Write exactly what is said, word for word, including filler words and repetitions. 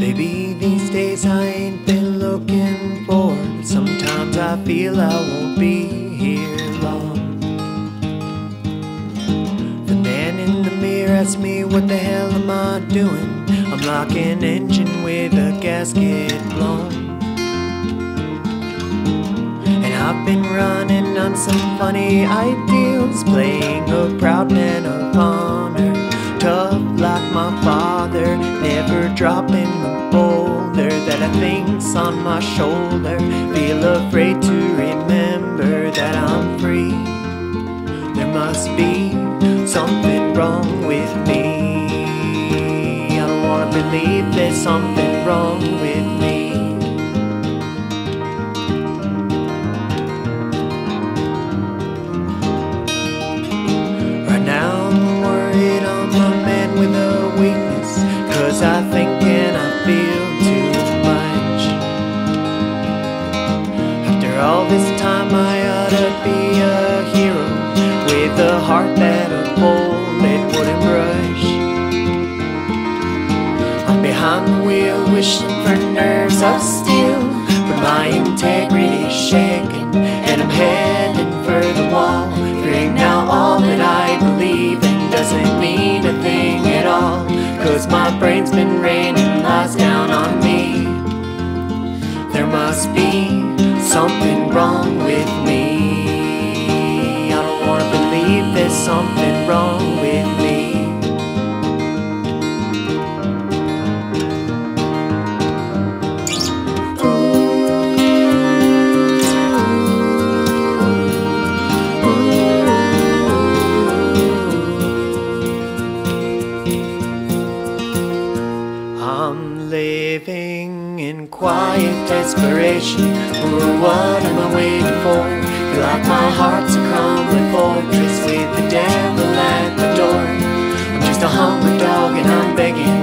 Maybe these days I ain't been looking forward, but sometimes I feel I won't be here long. The man in the mirror asks me, what the hell am I doing? I'm like an engine with a gasket blown. And I've been running on some funny ideals, playing a proud man of honor, tough like my father, never dropping the boulder that I think's on my shoulder. Feel afraid to remember that I'm free. There must be something wrong with me. I don't wanna believe there's something wrong with me. Right now I'm worried I'm a man with a weakness, 'cause I think and I feel too much. After all this time I ought to be a hero, with a heart that a bullet wouldn't brush. I'm behind the wheel wishing for nerves of steel, but my integrity's shaking and I'm heading for the wall, fearing now all that I believe in doesn't mean a thing at all, 'cause my brain's been raining lies down on me. There must be something wrong with me. I don't wanna believe there's something wrong with me. I'm living in quiet desperation. Ooh, what am I waiting for? Feel like my heart's a crumbling fortress with the devil at the door. I'm just a hungry dog and I'm begging